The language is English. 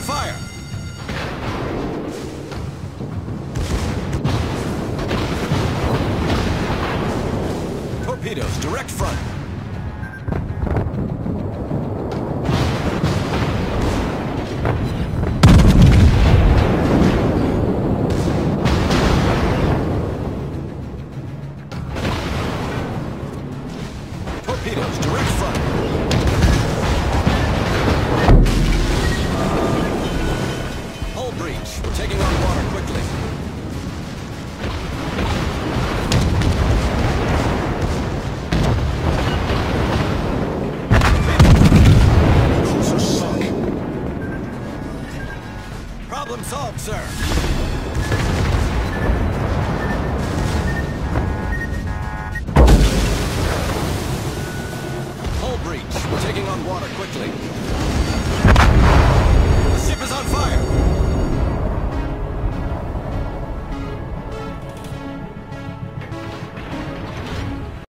fire! Torpedoes, direct front. Torpedoes, direct front. Hull breach. We're taking on water quickly. Cruiser sunk. Problem solved, sir. Hull breach. We're taking on water quickly.